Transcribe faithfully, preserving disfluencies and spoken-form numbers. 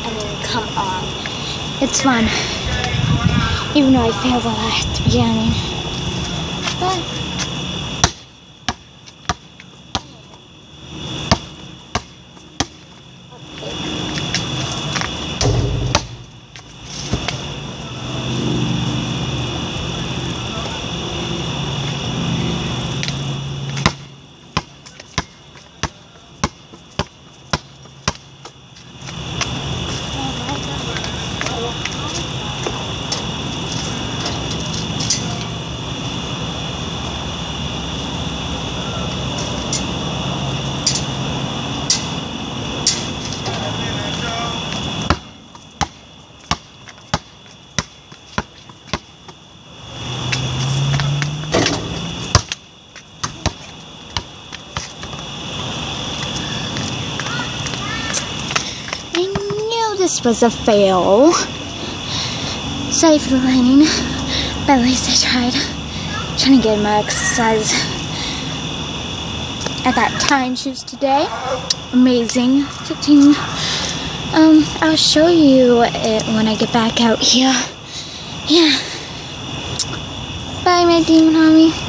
I mean, come on. It's fun. Even though I failed a lot at the beginning. But this was a fail. Sorry for the lighting, but at least I tried. Trying to get my exercise. I got tying shoes today. Amazing. fifteen. Um, I'll show you it when I get back out here. Yeah. Bye, my demon homie.